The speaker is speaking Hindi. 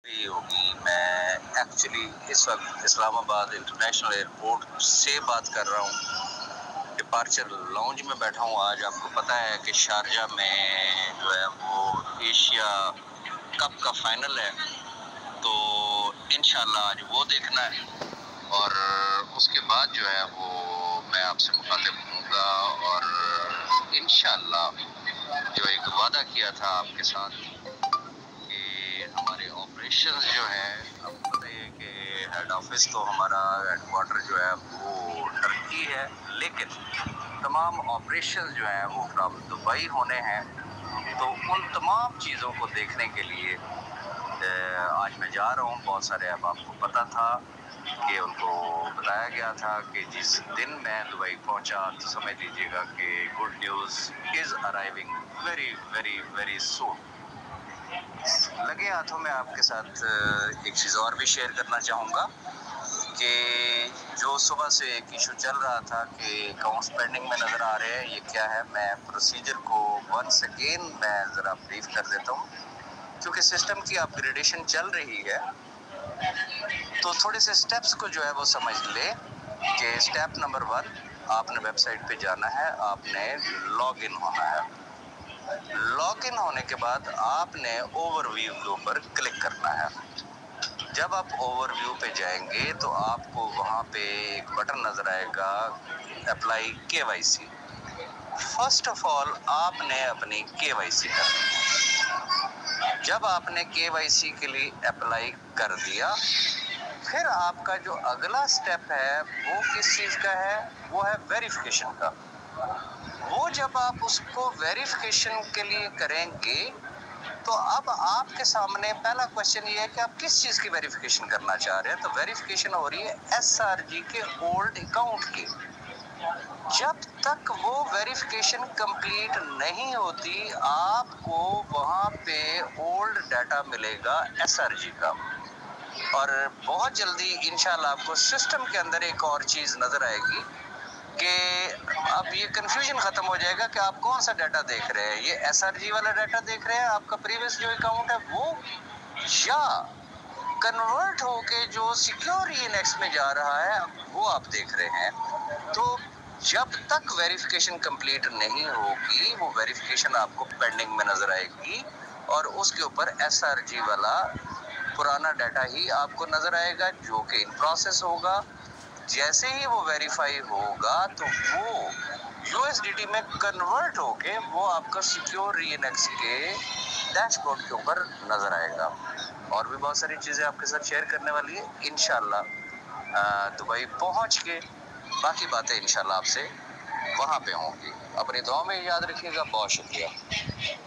भी होगी। मैं एक्चुअली इस वक्त इस्लामाबाद इंटरनेशनल एयरपोर्ट से बात कर रहा हूँ। डिपार्चर लाउंज में बैठा हूँ। आज आपको पता है कि शारजा में जो है वो एशिया कप का फाइनल है, तो इंशाल्लाह आज वो देखना है और उसके बाद जो है वो मैं आपसे मुखातिब होऊंगा और इंशाल्लाह जो एक वादा किया था आपके साथ कि हमारे ऑपरेशन जो है, आपको पता है कि हेड ऑफिस तो हमारा हेडक्वार्टर जो है वो टर्की है, लेकिन तमाम ऑपरेशन जो है वो फ्रॉम दुबई होने हैं। तो उन तमाम चीज़ों को देखने के लिए आज मैं जा रहा हूँ। बहुत सारे अब आपको पता था कि उनको बताया गया था कि जिस दिन मैं दुबई पहुंचा तो समझ लीजिएगा कि good news is arriving very very very soon. लगे हाथों में आपके साथ एक चीज़ और भी शेयर करना चाहूँगा कि जो सुबह से एक इशू चल रहा था कि अकाउंट्स पेंडिंग में नज़र आ रहे हैं, ये क्या है। मैं प्रोसीजर को वंस अगेन मैं ज़रा ब्रीफ कर देता हूँ, क्योंकि सिस्टम की अपग्रेडेशन चल रही है। तो थोड़े से स्टेप्स को जो है वो समझ ले कि स्टेप नंबर 1, आपने वेबसाइट पे जाना है, आपने लॉग इन होना है। लॉग इन होने के बाद आपने ओवरव्यू के ऊपर क्लिक करना है। जब आप ओवरव्यू पे जाएंगे तो आपको वहाँ पे एक बटन नजर आएगा, apply KYC. First of all आपने अपनी केवाईसी करनी है। जब आपने केवाईसी के लिए अप्लाई कर दिया, फिर आपका जो अगला स्टेप है वो किस चीज़ का है, वो है वेरिफिकेशन का। वो जब आप उसको वेरिफिकेशन के लिए करेंगे तो अब आपके सामने पहला क्वेश्चन ये है कि आप किस चीज़ की वेरिफिकेशन करना चाह रहे हैं। तो वेरिफिकेशन हो रही है एसआरजी के ओल्ड अकाउंट की। जब तक वो वेरिफिकेशन कंप्लीट नहीं होती, आपको वहाँ पे ओल्ड डाटा मिलेगा एसआरजी का। और बहुत जल्दी इंशाल्लाह आपको सिस्टम के अंदर एक और चीज़ नज़र आएगी कि अब ये कंफ्यूजन ख़त्म हो जाएगा कि आप कौन सा डाटा देख रहे हैं। ये एसआरजी वाला डाटा देख रहे हैं, आपका प्रीवियस जो अकाउंट है वो, या कन्वर्ट होके जो सिक्योर ईएनएक्स में जा रहा है वो आप देख रहे हैं। तो जब तक वेरिफिकेशन कंप्लीट नहीं होगी, वो वेरिफिकेशन आपको पेंडिंग में नजर आएगी और उसके ऊपर एसआरजी वाला पुराना डाटा ही आपको नजर आएगा जो कि इन प्रोसेस होगा। जैसे ही वो वेरीफाई होगा तो वो यूएसडीटी में कन्वर्ट होके वो आपका सिक्योर ईएनएक्स के डैशबोर्ड के ऊपर नजर आएगा। और भी बहुत सारी चीज़ें आपके साथ शेयर करने वाली है इंशाल्लाह। दुबई पहुंच के बाकी बातें इंशाल्लाह आपसे वहाँ पे होंगी। अपनी दुआ में याद रखिएगा। बहुत शुक्रिया।